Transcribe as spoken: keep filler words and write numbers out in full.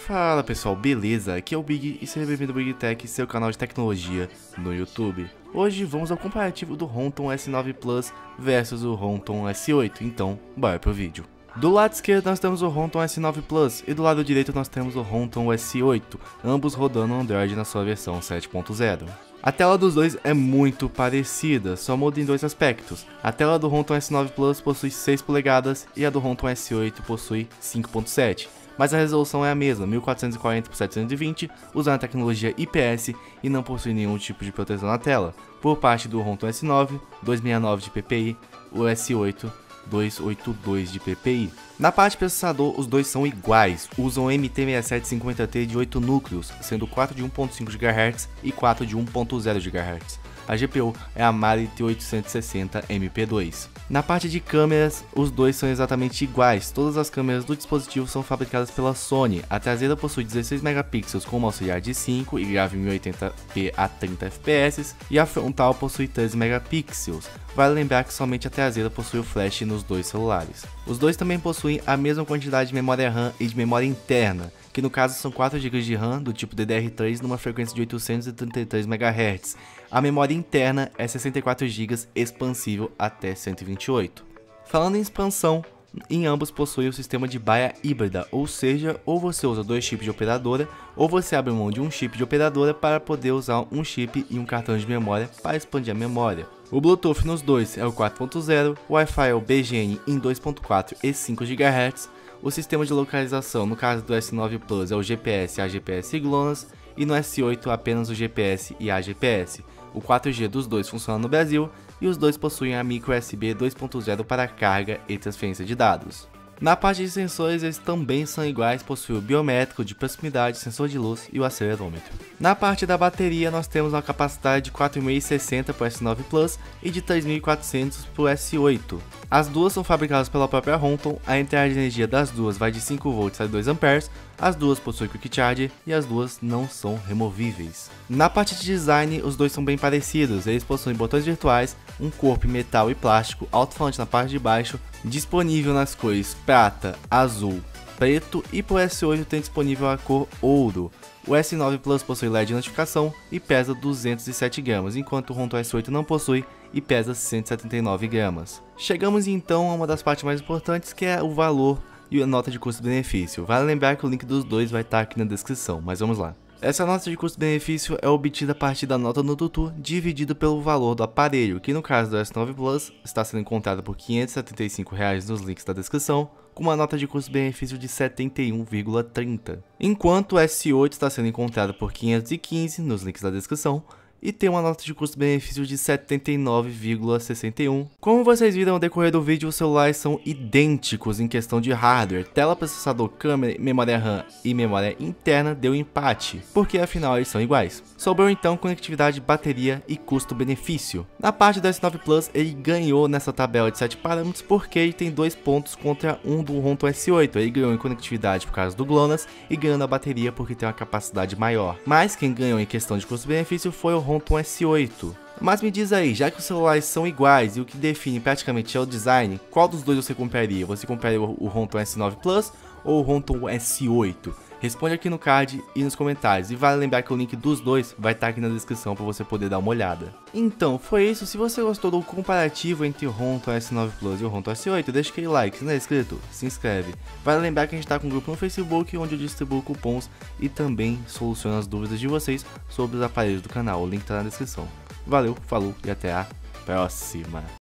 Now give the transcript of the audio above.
Fala pessoal, beleza? Aqui é o Big e seja bem-vindo ao Big Tech, seu canal de tecnologia no YouTube. Hoje vamos ao comparativo do Honton S nove Plus versus o Honton S oito, então bora pro vídeo. Do lado esquerdo nós temos o Honton S nove Plus e do lado direito nós temos o Honton S oito, ambos rodando Android na sua versão sete ponto zero. A tela dos dois é muito parecida, só muda em dois aspectos. A tela do Honton S nove Plus possui seis polegadas e a do Honton S oito possui cinco ponto sete. Mas a resolução é a mesma, mil quatrocentos e quarenta por setecentos e vinte, usando a tecnologia I P S e não possui nenhum tipo de proteção na tela. Por parte do Honton S nove, duzentos e sessenta e nove de P P I, o S oito, duzentos e oitenta e dois de P P I. Na parte de processador, os dois são iguais, usam M T seis sete cinquenta T de oito núcleos, sendo quatro de um ponto cinco gigahertz e quatro de um ponto zero gigahertz. A G P U é a Mali T oitocentos e sessenta M P dois. Na parte de câmeras, os dois são exatamente iguais, todas as câmeras do dispositivo são fabricadas pela Sony. A traseira possui dezesseis megapixels com uma auxiliar de cinco e grava em mil e oitenta p a trinta F P S, e a frontal possui treze megapixels. Vale lembrar que somente a traseira possui o flash nos dois celulares. Os dois também possuem a mesma quantidade de memória RAM e de memória interna, que no caso são quatro gigas de RAM do tipo D D R três numa frequência de oitocentos e trinta e três megahertz. A memória interna é sessenta e quatro gigas expansível até cento e vinte e oito. Falando em expansão, em ambos possuem o sistema de baia híbrida, ou seja, ou você usa dois chips de operadora, ou você abre mão de um chip de operadora para poder usar um chip e um cartão de memória para expandir a memória. O Bluetooth nos dois é o quatro ponto zero, o Wi-Fi é o B G N em dois ponto quatro e cinco gigahertz, o sistema de localização no caso do S nove Plus é o G P S, A G P S e GLONASS, e no S oito apenas o G P S e A G P S. O quatro G dos dois funciona no Brasil e os dois possuem a micro U S B dois ponto zero para carga e transferência de dados. Na parte de sensores, eles também são iguais, possuem o biométrico de proximidade, sensor de luz e o acelerômetro. Na parte da bateria, nós temos uma capacidade de quatro mil e sessenta para o S nove Plus e de três mil e quatrocentos para o S oito. As duas são fabricadas pela própria Honton, a entrada de energia das duas vai de cinco volts a dois amperes, as duas possuem Quick Charge e as duas não são removíveis. Na parte de design, os dois são bem parecidos, eles possuem botões virtuais, um corpo em metal e plástico, alto-falante na parte de baixo, disponível nas cores prata, azul, preto, e para o S oito tem disponível a cor ouro. O S nove Plus possui L E D de notificação e pesa duzentos e sete gramas, enquanto o Honton S oito não possui e pesa cento e setenta e nove gramas. Chegamos então a uma das partes mais importantes, que é o valor e a nota de custo-benefício. Vale lembrar que o link dos dois vai estar aqui na descrição, mas vamos lá. Essa nota de custo-benefício é obtida a partir da nota no Tutu dividido pelo valor do aparelho, que no caso do S nove Plus está sendo encontrado por quinhentos e setenta e cinco reais nos links da descrição, com uma nota de custo-benefício de setenta e um vírgula trinta. Enquanto o S oito está sendo encontrado por quinhentos e quinze nos links da descrição, e tem uma nota de custo-benefício de setenta e nove vírgula sessenta e um. Como vocês viram ao decorrer do vídeo, os celulares são idênticos em questão de hardware. Tela, processador, câmera, memória RAM e memória interna deu empate, porque afinal eles são iguais. Sobrou então conectividade, bateria e custo-benefício. Na parte do S nove Plus, ele ganhou nessa tabela de sete parâmetros porque ele tem dois pontos contra um do Honton S oito. Ele ganhou em conectividade por causa do GLONASS e ganhou na bateria porque tem uma capacidade maior. Mas quem ganhou em questão de custo-benefício foi o Honton S oito. Mas me diz aí, já que os celulares são iguais e o que define praticamente é o design, qual dos dois você compraria? Você compraria o Honton S nove Plus ou o Honton S oito? Responde aqui no card e nos comentários, e vale lembrar que o link dos dois vai estar aqui na descrição para você poder dar uma olhada. Então, foi isso. Se você gostou do comparativo entre o Honton S nove Plus e o Honton S oito, deixa aquele like, se não é inscrito, se inscreve. Vale lembrar que a gente está com um grupo no Facebook, onde eu distribuo cupons e também soluciono as dúvidas de vocês sobre os aparelhos do canal, o link está na descrição. Valeu, falou e até a próxima!